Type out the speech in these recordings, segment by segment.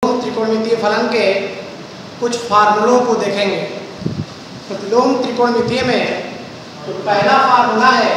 त्रिकोणमितीय फलन के कुछ फार्मूलों को देखेंगे। प्रतिलोम त्रिकोणमितीय में तो पहला फार्मूला है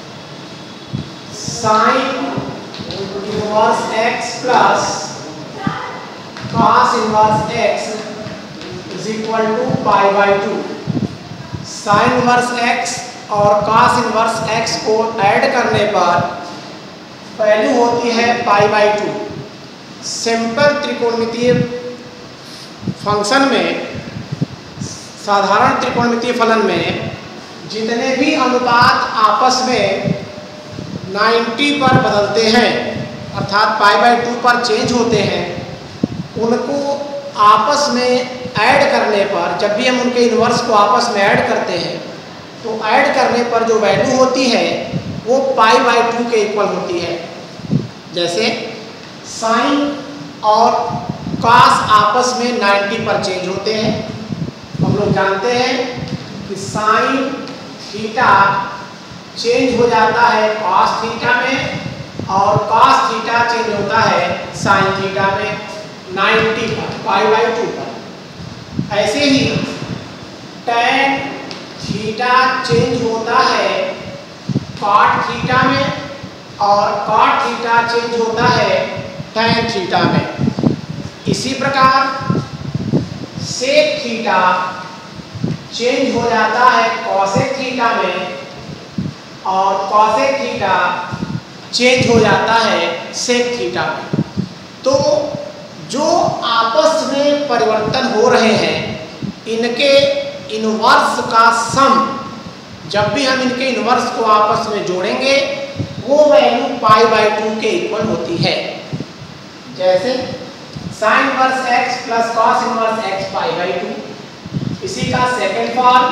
sine inverse x plus cos inverse x is equal to pi by two. Sine inverse x और कॉस इनवर्स एक्स को ऐड करने पर वैल्यू होती है पाई बाई टू। सिंपल त्रिकोणमितीय फंक्शन में, साधारण त्रिकोणमितीय फलन में जितने भी अनुपात आपस में 90 पर बदलते हैं अर्थात पाई बाई टू पर चेंज होते हैं, उनको आपस में ऐड करने पर, जब भी हम उनके इन्वर्स को आपस में ऐड करते हैं तो ऐड करने पर जो वैल्यू होती है वो पाई बाई टू के इक्वल होती है। जैसे साइन और कॉस आपस में 90 पर चेंज होते हैं। हम लोग जानते हैं कि साइन थीटा चेंज हो जाता है कॉस थीटा में और कॉस थीटा चेंज होता है साइन थीटा में 90 पर, पाई बाई टू पर। ऐसे ही tan थीटा चेंज होता है कॉट थीटा में और कॉट थीटा चेंज होता है tan थीटा में। इसी प्रकार सेक थीटा चेंज हो जाता है कॉसेक थीटा में और कॉसेक थीटा चेंज हो जाता है सेक थीटा में। तो जो आपस में परिवर्तन हो रहे हैं इनके इन्वर्स का सम, जब भी हम इनके इन्वर्स को आपस में जोड़ेंगे वो वैल्यू पाई बाई टू के इक्वल होती है। जैसे sine inverse x plus cos inverse x pi by two. इसी का second form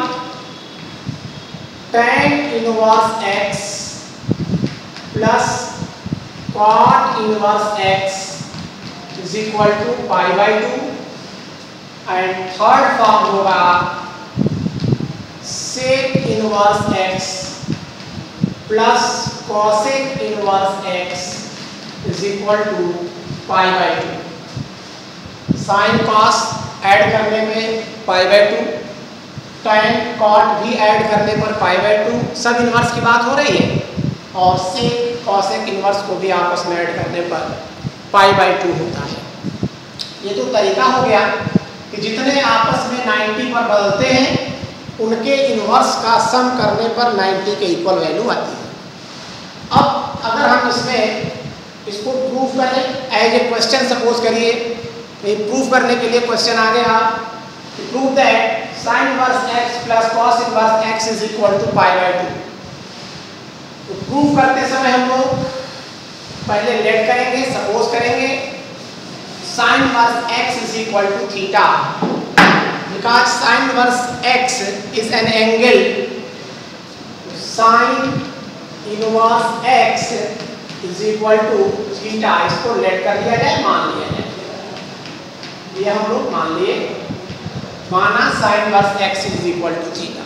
tan inverse x plus cot inverse x is equal to pi by two. And third form होगा sec inverse x plus cosec inverse x is equal to pi by two. Sine cos add करने में pi by two, tan cot भी add करने पर pi by two, सब inverse की बात हो रही है, और सेक कॉसेक इन्वर्स को भी आपस में ऐड करने पर पाई बाई टू होता है। ये तो तरीका हो गया कि जितने आपस में 90 पर बदलते हैं उनके इन्वर्स का सम करने पर 90 के इक्वल वैल्यू आती है। अब अगर हम इसको प्रूव करें एज ए क्वेश्चन, सपोज करिए, प्रूव करने के लिए क्वेश्चन आ गया prove that sine inverse x plus cos inverse x is equal to pi by two. तो प्रूव करते समय हम लोग पहले लेट करेंगे, सपोज करेंगे sine inverse x is equal to theta, because sine inverse x is an angle. Sine inverse x is equal to theta, इसको let कर दिया जाए, मान लिया जाए, ये हम लोग मान लिए, माना sine inverse x is equal to theta.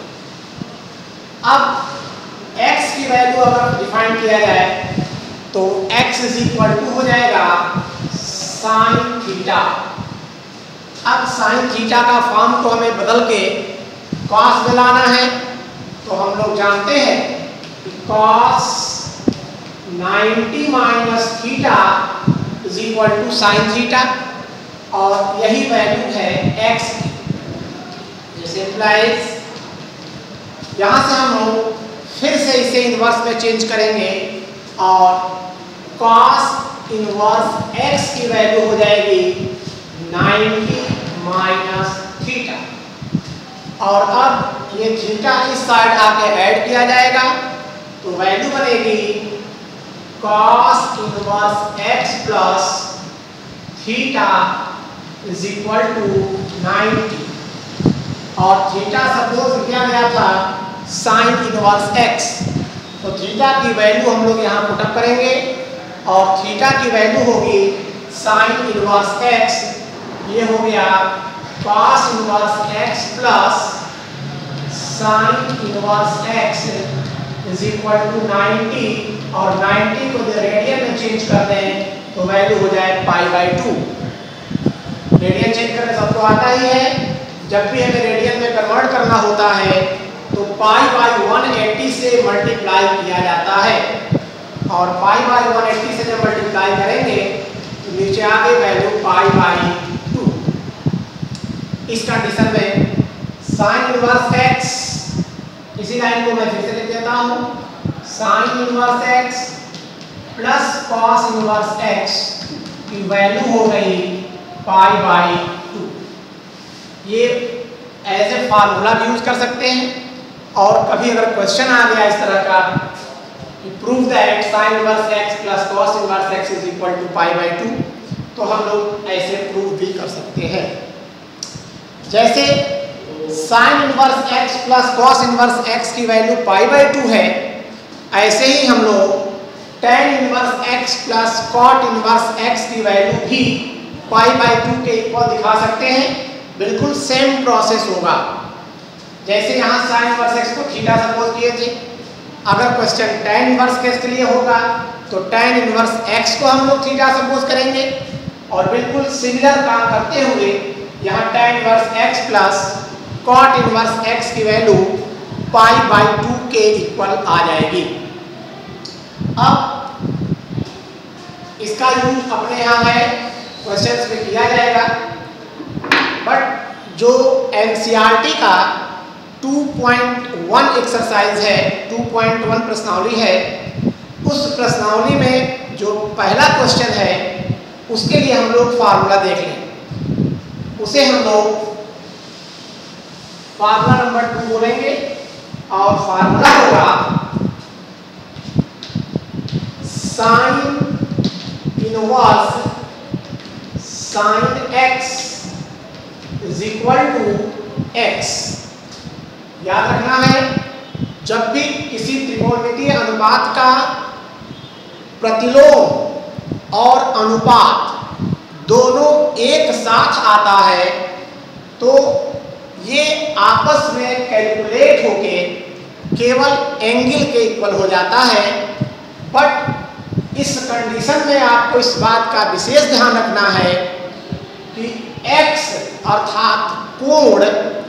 अब एक्स की वैल्यू अगर डिफाइन किया जाए तो एक्स इज इक्वल टू हो जाएगा साइन थीटा। अब साइन थीटा का फॉर्म को हमें बदल के कॉस में लाना है, तो हम लोग जानते हैं कि cos 90 minus theta is equal to sine theta, और यही वैल्यू है एक्स की। जैसे इम्प्लाइज यहाँ से हम लोग फिर से इसे इन्वर्स में चेंज करेंगे और कॉस इन्वर्स एक्स की वैल्यू हो जाएगी 90 माइनस थीटा, और अब ये थीटा इस साइड आके ऐड किया जाएगा तो वैल्यू बनेगी cos inverse x plus theta is equal to 90, और थीटा सपोज किया गया था साइन इनवर्स एक्स, तो थीटा की वैल्यू हम लोग यहाँ पुटअप करेंगे और थीटा की वैल्यू होगी साइन इनवर्स एक्स, ये हो गया cos inverse x plus sine inverse x is equal to 90, और 90 को रेडियन में चेंज कर दें तो वैल्यू हो जाए pi by two. Radian change करने सबको आता ही है। जब भी हमें रेडियन में कन्वर्ट करना होता है तो पाई बाई 180 से मल्टीप्लाई किया जाता है, और पाई बाई 180 से जब मल्टीप्लाई करेंगे तो नीचे आगे वैल्यू पाई बाई 2। इस कंडीशन में साइन इनवर्स एक्स, इसी लाइन को मैं फिर से लिख देता हूं, sine inverse x plus cos inverse x की वैल्यू हो गई पाई बाई 2। ये एज ए फार्मूला भी यूज कर सकते हैं, और कभी अगर क्वेश्चन आ गया इस तरह का कि prove that sine inverse x plus cos inverse x is equal to pi by 2, तो हम लोग ऐसे प्रूव भी कर सकते हैं। जैसे sine inverse x plus cos inverse x की वैल्यू पाई बाई 2 है, ऐसे ही हम लोग tan inverse x plus cot inverse x की वैल्यू भी पाई बाई 2 के इक्वल दिखा सकते हैं। बिल्कुल सेम प्रोसेस होगा। जैसे यहाँ साइन इनवर्स x को थीटा सपोज किए थे, अगर क्वेश्चन tan इनवर्स x के लिए होगा तो tan इनवर्स x को हम लोग थीटा सपोज करेंगे, और बिल्कुल सिमिलर काम करते हुए यहाँ tan inverse x plus cot inverse x की वैल्यू पाई बाई 2 के इक्वल आ जाएगी। अब इसका यूज अपने यहाँ है, क्वेश्चंस में किया जाएगा, बट जो एनसीईआरटी का 2.1 एक्सरसाइज है, 2.1 प्रश्नावली है, उस प्रश्नावली में जो पहला क्वेश्चन है उसके लिए हम लोग फार्मूला देख लें। उसे हम लोग फार्मूला नंबर 2 बोलेंगे, और फार्मूला होगा sine inverse sine x is equal to x. याद रखना है, जब भी किसी त्रिकोणमितीय अनुपात का प्रतिलोम और अनुपात दोनों एक साथ आता है तो ये आपस में कैलकुलेट होके केवल एंगल के इक्वल हो जाता है। बट इस कंडीशन में आपको इस बात का विशेष ध्यान रखना है कि x अर्थात कोण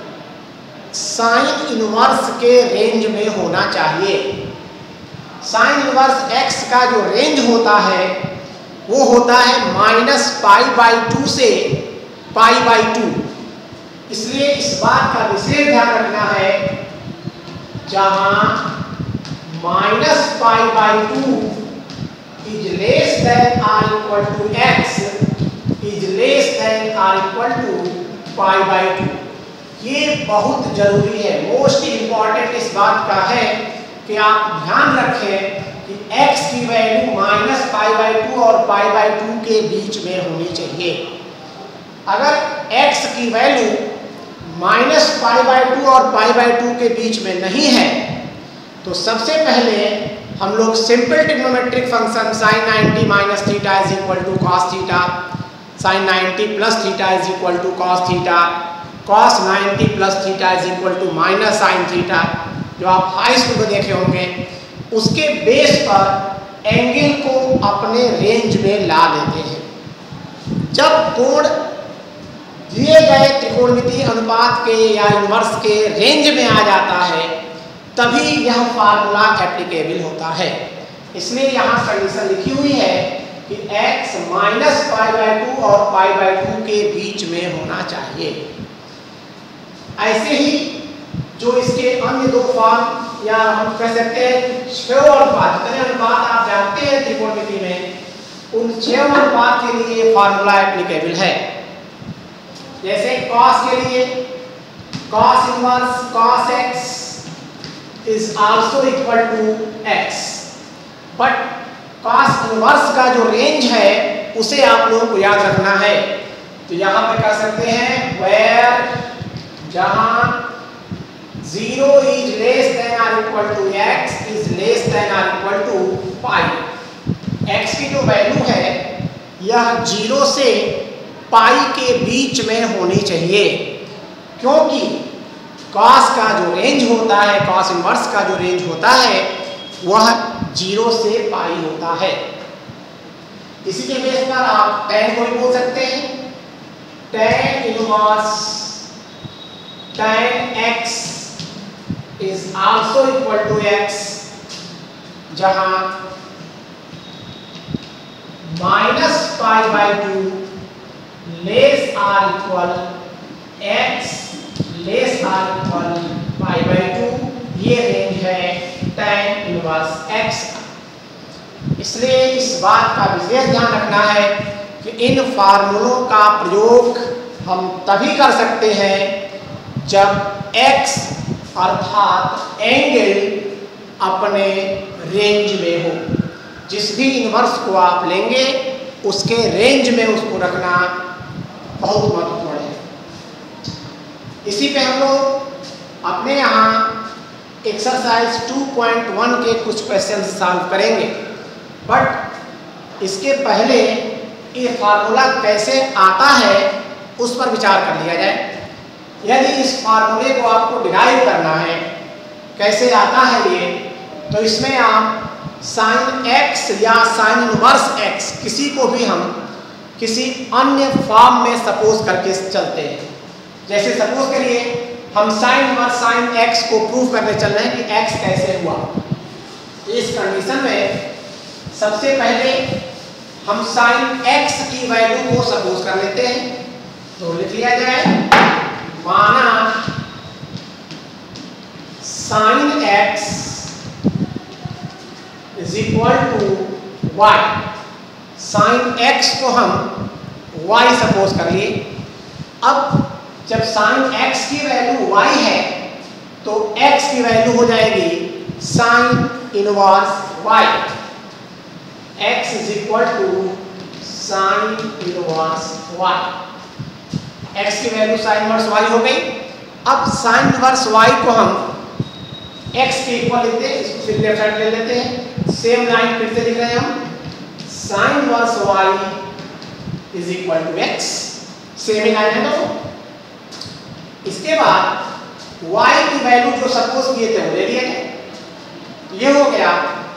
साइन इनवर्स के रेंज में होना चाहिए। साइन इनवर्स x का जो रेंज होता है वो होता है -π/2 से π/2। इसलिए इस बात का विशेष ध्यान रखना है, जहां -π/2 is less than or equal to x is less than or equal to π/2। ये बहुत जरूरी है, मोस्ट इंपॉर्टेंट इस बात का है कि आप ध्यान रखें कि x की वैल्यू -π/2 और π/2 के बीच में होनी चाहिए। अगर x की वैल्यू -π/2 और π/2 के बीच में नहीं है तो सबसे पहले हम लोग simple trigonometric function sin 90 minus theta is equal to cos theta, sin 90 plus theta is equal to cos theta, cos 90 plus theta is equal to minus sine theta, जो आप हाई स्कूल में देखे होंगे, उसके बेस पर angle को अपने range में ला लेते हैं। जब कोण दिए गए त्रिकोणमितीय अनुपात के या इनवर्स के रेंज में आ जाता है तभी यह फार्मूला एप्लीकेबल होता है। इसलिए यहाँ कंडीशन लिखी हुई है कि x -π/2 और π/2 के बीच में होना चाहिए। ऐसे ही जो इसके अन्य दो फॉर्म, या हम कह सकते हैं 6 अनुपात, जितने अनुपात आप जानते हैं त्रिकोणमिति में, उन 6 अनुपात के लिए फार्मूला एप्लीकेबल है। जैसे cos के लिए cos inverse cos x is also equal to x, but cos inverse का जो रेंज है उसे आप लोगों को याद रखना है। तो यहाँ पे कह सकते हैं where जहाँ 0 is less than or equal to x is less than or equal to pi। x की जो वैल्यू है यह 0 से पाई के बीच में होनी चाहिए, क्योंकि cos का जो रेंज होता है, cos इनवर्स का जो रेंज होता है वह 0 से पाई होता है। इसी के बेस पर आप tan को भी बोल सकते हैं, tan inverse tan x is also equal to x, जहां -π/2 less or equal x less or equal π/2, ये रेंज है tan इनवर्स x। इसलिए इस बात का विशेष ध्यान रखना है कि इन फार्मूलों का प्रयोग हम तभी कर सकते हैं जब x अर्थात एंगल अपने रेंज में हो। जिस भी इन्वर्स को आप लेंगे उसके रेंज में उसको रखना बहुत महत्वपूर्ण है। इसी पे हम लोग अपने यहाँ एक्सरसाइज 2.1 के कुछ क्वेश्चन सॉल्व करेंगे, बट इसके पहले ये फार्मूला कैसे आता है उस पर विचार कर लिया जाए। यदि इस फार्मूले को आपको डिराइव करना है कैसे आता है ये, तो इसमें आप साइन x या साइन इनवर्स x किसी को भी हम किसी अन्य फॉर्म में सपोज करके चलते हैं। जैसे सपोज करिए हम साइन इनवर्स साइन x को प्रूव करने चल रहे हैं कि x कैसे हुआ। इस कंडीशन में सबसे पहले हम साइन x की वैल्यू को सपोज कर लेते हैं। तो लिख लिया जाए, माना sign x is equal to y। Sign x को हम y सपोज कर लिए। अब जब साइन x की वैल्यू y है तो x की वैल्यू हो जाएगी sign inverse y। x is equal to sine inverse y। x की वैल्यू साइन इनवर्स y हो गई। अब साइन इनवर्स y को हम x के इक्वल लिखते हैं, इसको फिर लेफ्ट साइड ले लेते हैं। सेम लाइन फिर से लिख रहे हैं हम, sine inverse y is equal to x। Same ही लाइन है दोस्तों। इसके बाद y की वैल्यू जो सपोज किए थे वो ले लिए गए। ये हो गया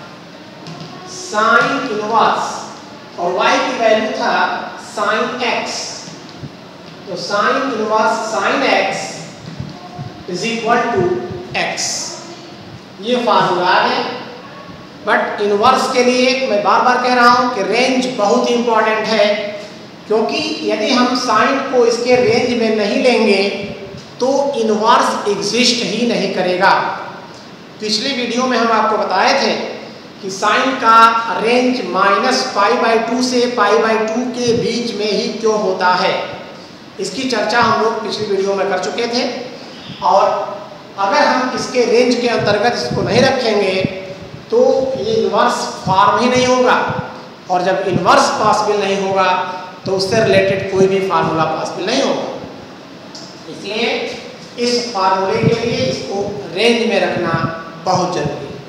साइन इनवर्स और y की वैल्यू था साइन x। तो sine inverse sine x is equal to x। ये फार्मूला है। बट इनवर्स के लिए मैं बार बार कह रहा हूं कि रेंज बहुत ही इंपॉर्टेंट है, क्योंकि यदि हम साइन को इसके रेंज में नहीं लेंगे तो इनवर्स एग्जिस्ट ही नहीं करेगा। पिछली वीडियो में हम आपको बताए थे कि साइन का रेंज -π/2 से π/2 के बीच में ही क्यों होता है। इसकी चर्चा हम लोग पिछली वीडियो में कर चुके थे। और अगर हम इसके रेंज के अंतर्गत इसको नहीं रखेंगे तो ये इनवर्स फॉर्म ही नहीं होगा, और जब इनवर्स पॉसिबल नहीं होगा तो उससे रिलेटेड कोई भी फार्मूला पॉसिबल नहीं होगा। इसलिए इस फार्मूले के लिए इसको रेंज में रखना बहुत जरूरी है।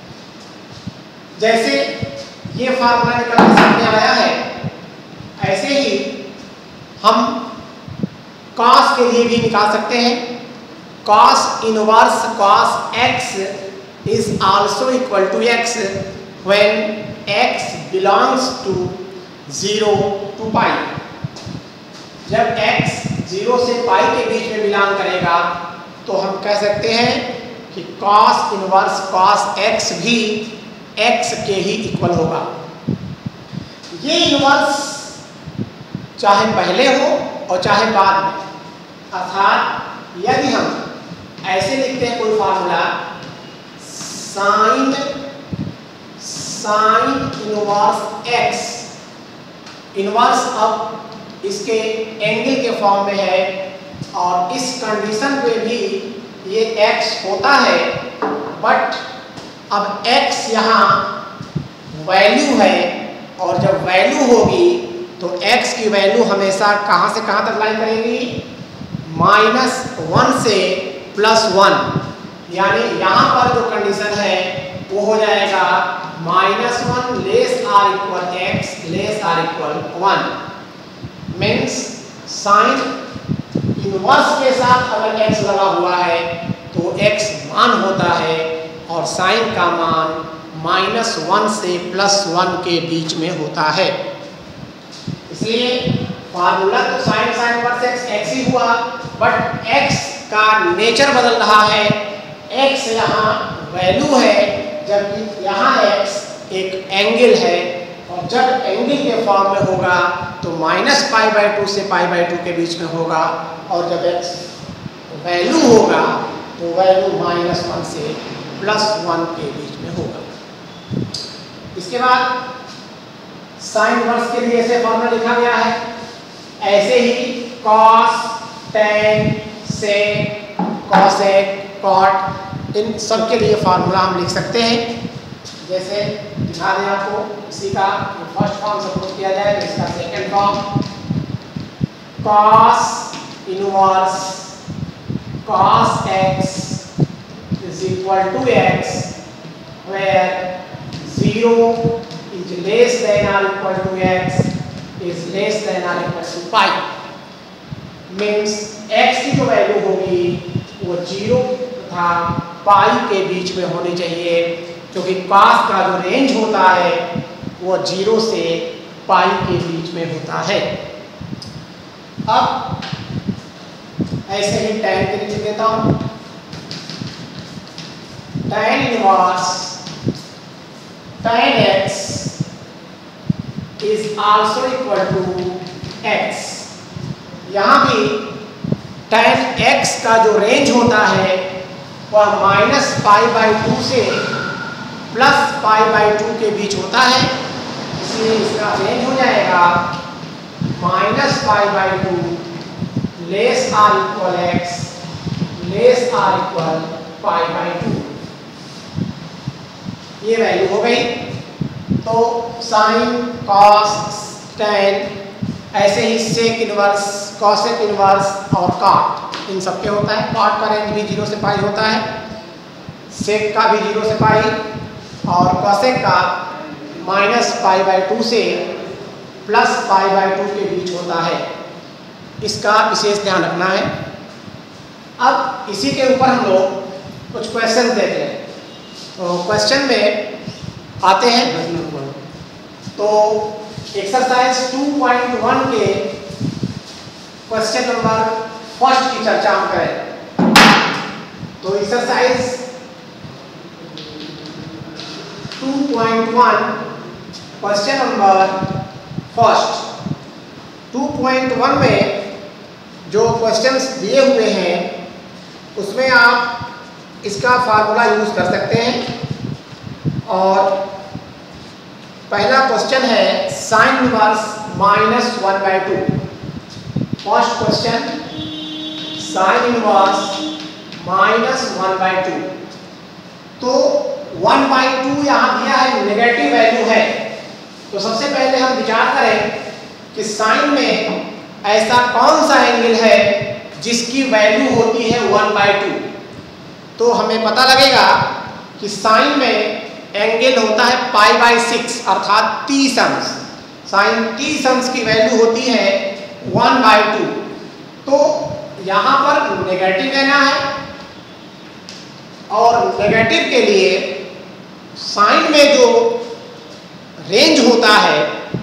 जैसे ये फार्मूला निकल के सामने आया है, ऐसे ही हम कॉस के लिए भी निकाल सकते हैं। Cos inverse cos x is also equal to x when x belongs to 0 to pi। जब x 0 से pi के बीच में बिलोंग करेगा तो हम कह सकते हैं कि cos इनवर्स cos x भी x के ही इक्वल होगा। ये इनवर्स चाहे पहले हो और चाहे बाद में, अर्थात यदि हम ऐसे लिखते हैं कोई formula sine inverse x, inverse अब इसके एंगल के फॉर्म में है और इस कंडीशन पे भी ये x होता है, बट अब x यहाँ वैल्यू है और जब वैल्यू होगी तो x की वैल्यू हमेशा कहाँ से कहाँ तक लाइन करेगी, -1 से +1। यानी यहाँ पर जो कंडीशन है वो हो जाएगा -1 less or equal x less or equal 1। Means sine inverse के साथ अगर x लगा हुआ है तो x मान होता है और साइन का मान -1 से +1 के बीच में होता है। इसलिए फार्मूला तो साइन इनवर्स x ही हुआ, बट x का नेचर बदल रहा है। x यहाँ वैल्यू है, जबकि यहाँ x एक एंगल है, और जब एंगल के फॉर्म में होगा तो -π/2 से π/2 के बीच में होगा, और जब x वैल्यू होगा तो वैल्यू -1 से +1 के बीच में होगा। इसके बाद साइन इनवर्स के लिए ऐसे फॉर्मूला लिखा गया है, ऐसे ही cos, tan, sec, cosec, cot, इन सब के लिए फार्मूला हम लिख सकते हैं। जैसे दिखा दें आपको, इसी का फर्स्ट फॉर्म सपोज किया जाए तो इसका second form cos inverse cos x is equal to x where 0 is less than or equal to x is less than or equal to pi, means x की जो वैल्यू होगी वो 0 तथा पाई के बीच में होनी चाहिए, क्योंकि cos का जो रेंज होता है वो 0 से पाई के बीच में होता है। अब ऐसे ही tan के लिए लिख देता हूं, tan inverse tan x is also equal to x। यहाँ भी tan x का जो रेंज होता है वह -π/2 से +π/2 के बीच होता है, इसलिए इसका रेंज हो जाएगा -π/2 less or equal x less or equal π/2। ये वैल्यू हो गई। तो साइन, कॉस, टैन, ऐसे ही सेक इनवर्स, कॉसेक इनवर्स और कॉट, इन सब के होता है। कॉट का रेंज भी 0 से पाई होता है, सेक का भी 0 से पाई, और कॉसेक का -π/2 से +π/2 के बीच होता है। इसका विशेष ध्यान रखना है। अब इसी के ऊपर हम लोग कुछ क्वेश्चन देख लें। तो क्वेश्चन में आते हैं, तो एक्सरसाइज 2.1 के क्वेश्चन नंबर फर्स्ट की चर्चा हम करें। तो एक्सरसाइज 2.1 क्वेश्चन नंबर फर्स्ट। 2.1 में जो क्वेश्चंस दिए हुए हैं उसमें आप इसका फार्मूला यूज कर सकते हैं। और पहला क्वेश्चन है sine inverse -1/2। First question sine inverse -1/2। तो 1/2 यहाँ दिया है, नेगेटिव वैल्यू है। तो सबसे पहले हम विचार करें कि साइन में ऐसा कौन सा एंगल है जिसकी वैल्यू होती है 1/2। तो हमें पता लगेगा कि साइन में एंगल होता है π/6 अर्थात 30 अंश। साइन 30 अंश की वैल्यू होती है 1/2। तो यहाँ पर नेगेटिव लेना है, और नेगेटिव के लिए साइन में जो रेंज होता है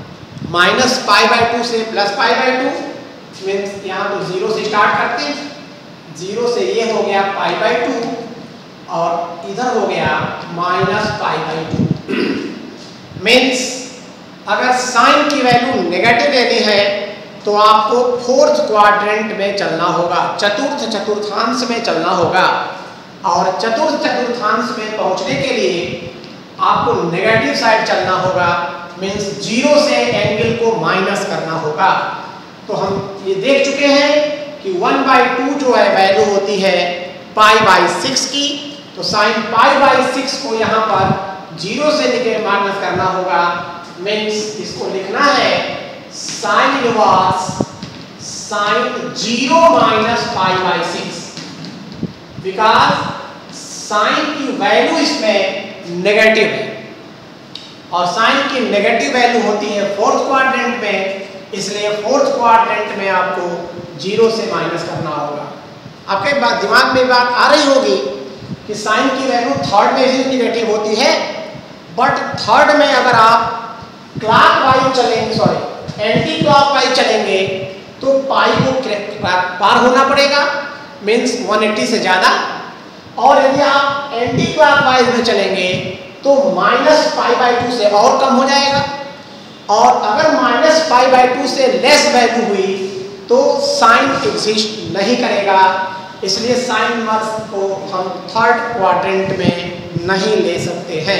-π/2 से +π/2, मीन्स यहाँ तो 0 से स्टार्ट करते हैं, 0 से ये हो गया π/2 और इधर हो गया -π/2। मीन्स अगर साइन की वैल्यू नेगेटिव लेनी है तो आपको फोर्थ क्वाड्रेंट में चलना होगा, चतुर्थ चतुर्थांश में चलना होगा। और चतुर्थ चतुर्थांश में पहुंचने के लिए आपको नेगेटिव साइड चलना होगा, मीन्स 0 से एंगल को माइनस करना होगा। तो हम ये देख चुके हैं कि 1/2 जो है वैल्यू होती है π/6 की। तो साइन π/6 को यहाँ पर 0 से लेकर माइनस करना होगा, मीन्स इसको लिखना है sine inverse sine 0 - π/6, because sine की वैल्यू इसमें नेगेटिव है, और साइन की नेगेटिव वैल्यू होती है फोर्थ क्वाड्रेंट में, इसलिए फोर्थ क्वाड्रेंट में आपको 0 से माइनस करना होगा। आपके दिमाग में बात आ रही होगी कि साइन की वैल्यू थर्ड में भी नेगेटिव होती है, बट थर्ड में अगर आप क्लॉकवाइज चलेंगे, एंटी क्लॉकवाइज चलेंगे, तो पाई को क्लॉक पार होना पड़ेगा, मीन्स 180 से ज़्यादा। और यदि आप एंटी क्लॉकवाइज में चलेंगे तो -π/2 से और कम हो जाएगा। और अगर -π/2 से लेस वैल्यू हुई तो साइन एग्जिस्ट नहीं करेगा, इसलिए साइन इनवर्स को हम थर्ड क्वाड्रेंट में नहीं ले सकते हैं।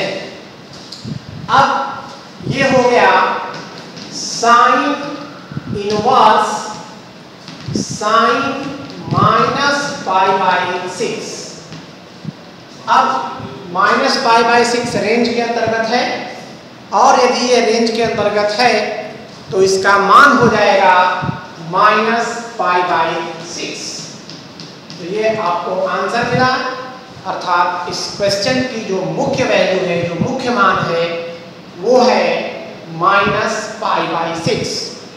अब ये हो गया साइन इनवर्स साइन -π/6। अब -π/6 रेंज के अंतर्गत है, और यदि ये रेंज के अंतर्गत है तो इसका मान हो जाएगा -π/6। तो ये आपको आंसर मिला, अर्थात इस क्वेश्चन की जो मुख्य वैल्यू है, जो मुख्य मान है, वो है -π/6।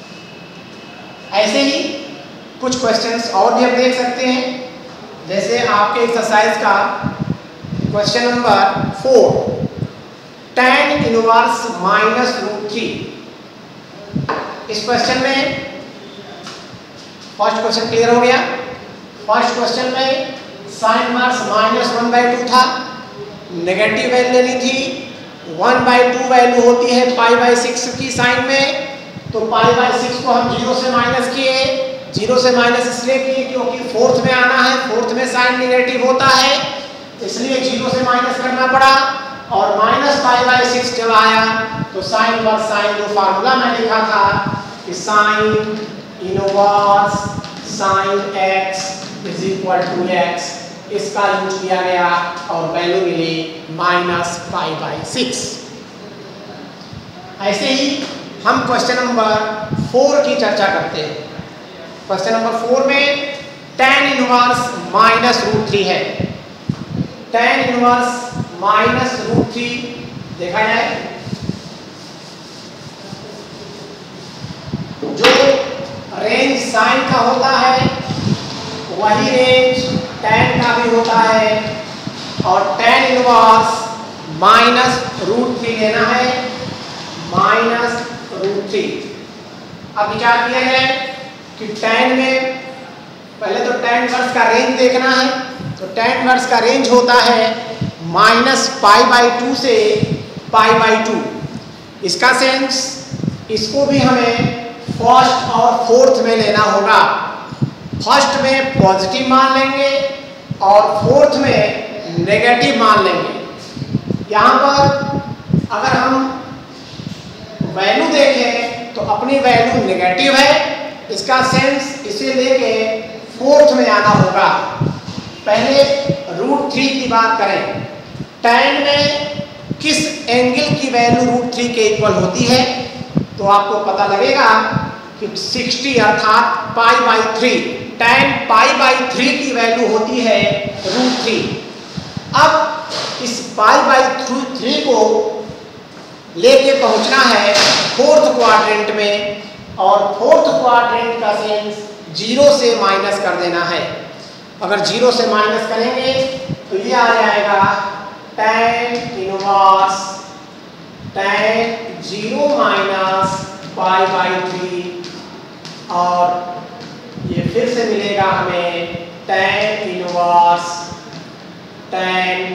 ऐसे ही कुछ क्वेश्चंस और भी हम देख सकते हैं, जैसे आपके एक्सरसाइज का क्वेश्चन नंबर 4, tan इनवर्स -√3। इस क्वेश्चन में फर्स्ट क्वेश्चन क्लियर हो गया। फर्स्ट क्वेश्चन में साइन इनवर्स -1/2 था, नेगेटिव वैल्यू लेनी थी। 1/2 वैल्यू होती है π/6 की साइन में, तो π/6 को हम 0 से माइनस किए। 0 से माइनस इसलिए किए क्योंकि फोर्थ में आना है, फोर्थ में साइन नेगेटिव होता है, इसलिए 0 से माइनस करना पड़ा। और -π/6 जब आया तो साइन इनवर्स साइन, जो फार्मूला में लिखा था कि sine inverse sine x = x, इसका यूज किया गया और वैल्यू मिली -π/6। ऐसे ही हम क्वेश्चन नंबर 4 की चर्चा करते हैं। क्वेश्चन नंबर 4 में tan इनवर्स -√3 है। tan इनवर्स -√3 देखा जाए, जो रेंज साइन का होता है वही रेंज tan का भी होता है, और tan इनवर्स -√3 लेना है, -√3। अब विचार किया जाए कि tan में पहले तो tan इनवर्स का रेंज देखना है, तो tan इनवर्स का रेंज होता है -π/2 से π/2। इसका सेंस, इसको भी हमें फर्स्ट और फोर्थ में लेना होगा। फर्स्ट में पॉजिटिव मान लेंगे और फोर्थ में नेगेटिव मान लेंगे। यहाँ पर अगर हम वैल्यू देखें तो अपनी वैल्यू नेगेटिव है, इसका सेंस इसे लेके फोर्थ में आना होगा। पहले √3 की बात करें, tan में किस एंगल की वैल्यू √3 के इक्वल होती है, तो आपको पता लगेगा कि 60 अर्थात π/3, tan π/3 की वैल्यू होती है √3। अब इस π/3 को लेके पहुंचना है फोर्थ क्वाड्रेंट में, और फोर्थ क्वाड्रेंट का सेंस 0 से माइनस कर देना है। अगर 0 से माइनस करेंगे तो ये आ जाएगा tan इनवर्स tan 0 - π/3, और ये फिर से मिलेगा हमें tan इनवर्स tan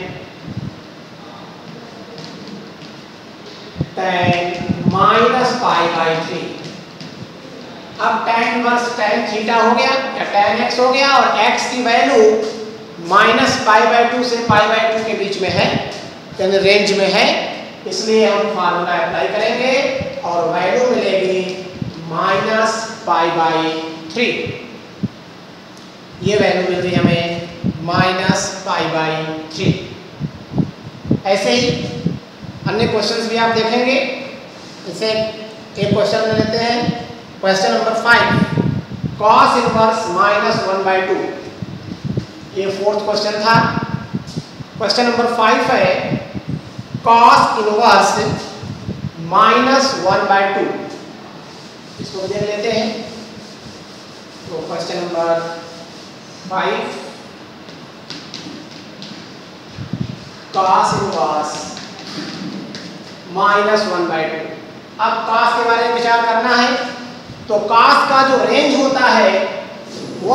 -π/3। अब tan इनवर्स tan थीटा हो गया या tan x हो गया, और x की वैल्यू -π/2 से π/2 के बीच में है, यानी रेंज में है, इसलिए हम फार्मूला अप्लाई करेंगे और वैल्यू मिलेगी -π/3। ये वैल्यू मिल रही हमें -π/3। ऐसे ही अन्य क्वेश्चंस भी आप देखेंगे। जैसे एक क्वेश्चन में लेते हैं, क्वेश्चन नंबर 5, cos इनवर्स -1/2। ये फोर्थ क्वेश्चन था। क्वेश्चन नंबर 5 है cos इनवर्स -1/2। इसको देख लेते हैं। तो क्वेश्चन नंबर 5, cos इनवर्स -1/2। अब cos के बारे में विचार करना है, तो cos का जो रेंज होता है वो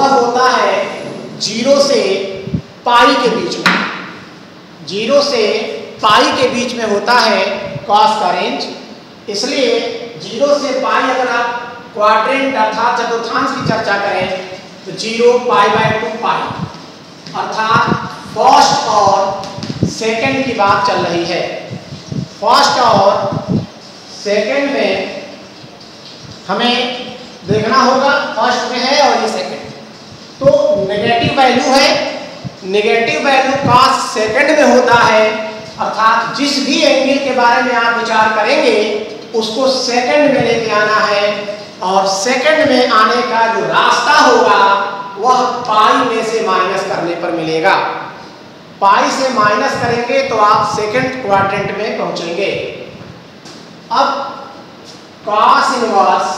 0 से पाई के बीच में, 0 से पाई के बीच में होता है कॉस का रेंज। इसलिए 0 से पाई अगर आप क्वाड्रेंट अर्थात चतुर्थांश की चर्चा करें तो 0 π/2 पाई, अर्थात फर्स्ट और सेकंड की बात चल रही है। फर्स्ट और सेकंड में हमें देखना होगा, फर्स्ट में है और ये सेकंड, तो नेगेटिव वैल्यू है, नेगेटिव वैल्यू कॉस सेकंड में होता है, अर्थात जिस भी एंगल के बारे में आप विचार करेंगे उसको सेकंड में लेके आना है, और सेकंड में आने का जो रास्ता होगा वह पाई में से माइनस करने पर मिलेगा। पाई से माइनस करेंगे तो आप सेकंड क्वाड्रेंट में पहुंचेंगे। अब कॉस इनवर्स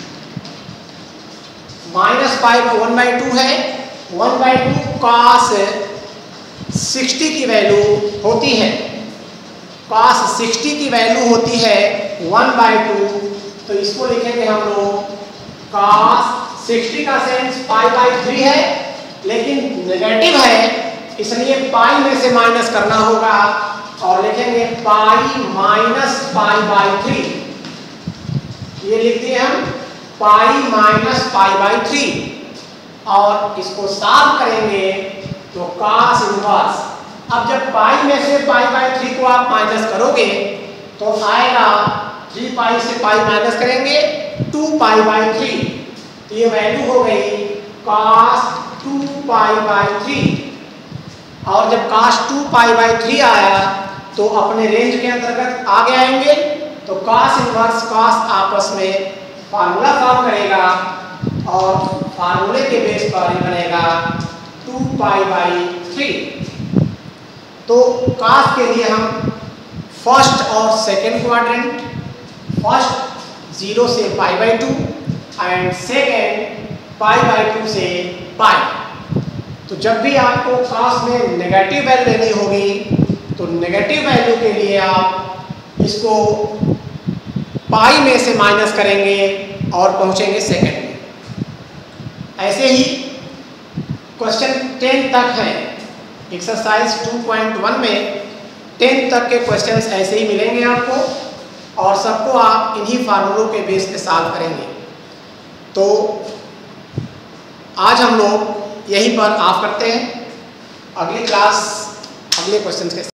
-π/1/2 है, 1/2 कॉस 60 की वैल्यू होती है, कॉस 60 की वैल्यू होती है 1/2, तो इसको लिखेंगे हम लोग कॉस 60 का सेंस π/3 है, लेकिन नेगेटिव है इसलिए पाई में से माइनस करना होगा और लिखेंगे पाई माइनस π/3, ये लिख दिए हम पाई माइनस π/3, और इसको साफ करेंगे तो कॉस इनवर्स, अब जब पाई में से π/3 को आप माइनस करोगे तो आएगा 3 पाई से पाई माइनस करेंगे 2 π/3, तो ये वैल्यू हो गई cos 2 π/3, और जब cos 2 π/3 आया तो अपने रेंज के अंतर्गत आ गया एंगल, तो cos इनवर्स cos आपस में फार्मूला फॉर्म करेगा और फार्मूले के बेस पर ये बनेगा 2 π/3। तो cos के लिए हम फर्स्ट और सेकंड क्वाड्रेंट, फर्स्ट 0 से π/2 एंड सेकंड π/2 से पाई। तो जब भी आपको cos में नेगेटिव वैल्यू लेनी होगी तो नेगेटिव वैल्यू के लिए आप इसको पाई में से माइनस करेंगे और पहुंचेंगे सेकंड में। ऐसे ही क्वेश्चन 10 तक है, एक्सरसाइज 2.1 में 10 तक के क्वेश्चंस ऐसे ही मिलेंगे आपको, और सबको आप इन्हीं फार्मूलों के बेस पे सॉल्व करेंगे। तो आज हम लोग यहीं पर ऑफ करते हैं, अगली क्लास अगले क्वेश्चंस के साथ।